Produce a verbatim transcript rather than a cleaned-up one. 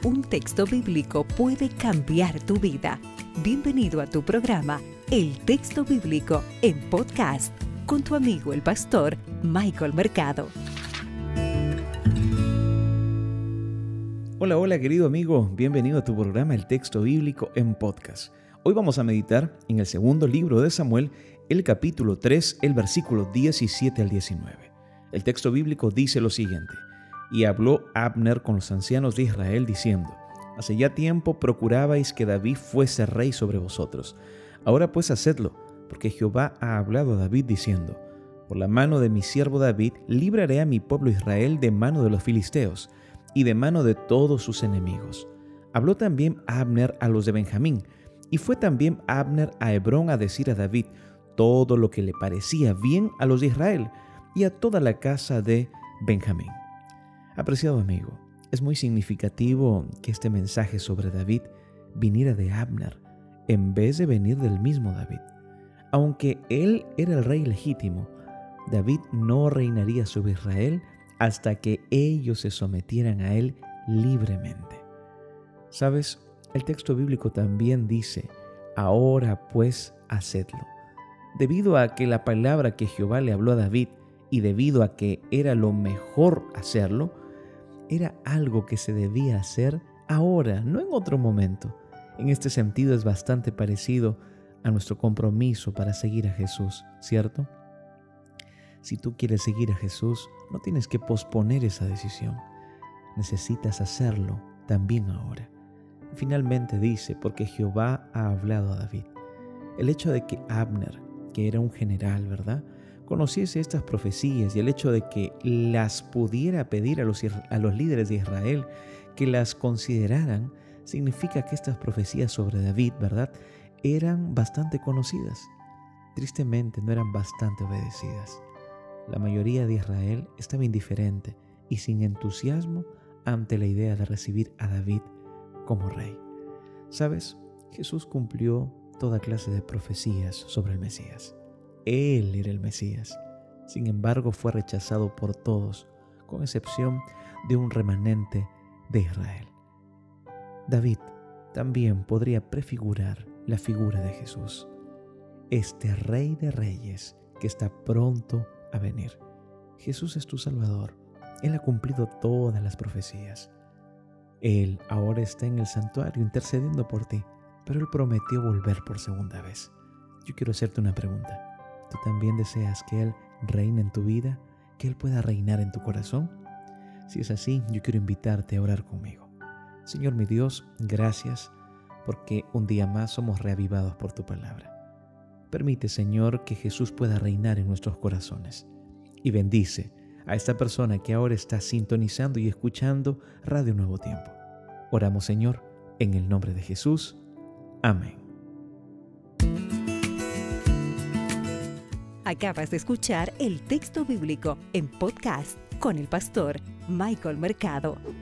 un texto bíblico puede cambiar tu vida. Bienvenido a tu programa, El Texto Bíblico en Podcast, con tu amigo el pastor Michael Mercado. Hola, hola querido amigo, bienvenido a tu programa El Texto Bíblico en Podcast. Hoy vamos a meditar en el segundo libro de Samuel, el capítulo tres, el versículo diecisiete al diecinueve. El texto bíblico dice lo siguiente: Y habló Abner con los ancianos de Israel diciendo: Hace ya tiempo procurabais que David fuese rey sobre vosotros. Ahora pues hacedlo, porque Jehová ha hablado a David diciendo: Por la mano de mi siervo David libraré a mi pueblo Israel de mano de los filisteos y de mano de todos sus enemigos. Habló también Abner a los de Benjamín, y fue también Abner a Hebrón a decir a David todo lo que le parecía bien a los de Israel y a toda la casa de Benjamín. Apreciado amigo, es muy significativo que este mensaje sobre David viniera de Abner en vez de venir del mismo David. Aunque él era el rey legítimo, David no reinaría sobre Israel hasta que ellos se sometieran a él libremente. ¿Sabes? El texto bíblico también dice: ahora pues hacedlo. Debido a que la palabra que Jehová le habló a David y debido a que era lo mejor hacerlo, era algo que se debía hacer ahora, no en otro momento. En este sentido es bastante parecido a nuestro compromiso para seguir a Jesús, ¿cierto? Si tú quieres seguir a Jesús, no tienes que posponer esa decisión. Necesitas hacerlo también ahora. Finalmente dice: porque Jehová ha hablado a David. El hecho de que Abner, que era un general, ¿verdad?, conociese estas profecías y el hecho de que las pudiera pedir a los, a los líderes de Israel que las consideraran, significa que estas profecías sobre David, ¿verdad?, eran bastante conocidas. Tristemente no eran bastante obedecidas. La mayoría de Israel estaba indiferente y sin entusiasmo ante la idea de recibir a David como rey. ¿Sabes? Jesús cumplió toda clase de profecías sobre el Mesías. Él era el Mesías. Sin embargo, fue rechazado por todos, con excepción de un remanente de Israel. David también podría prefigurar la figura de Jesús, este Rey de Reyes que está pronto a venir. Jesús es tu Salvador. Él ha cumplido todas las profecías. Él ahora está en el santuario intercediendo por ti, pero Él prometió volver por segunda vez. Yo quiero hacerte una pregunta. ¿Tú también deseas que Él reine en tu vida? ¿Que Él pueda reinar en tu corazón? Si es así, yo quiero invitarte a orar conmigo. Señor mi Dios, gracias porque un día más somos reavivados por tu palabra. Permite, Señor, que Jesús pueda reinar en nuestros corazones. Y bendice a esta persona que ahora está sintonizando y escuchando Radio Nuevo Tiempo. Oramos, Señor, en el nombre de Jesús. Amén. Acabas de escuchar el texto bíblico en podcast con el pastor Michael Mercado.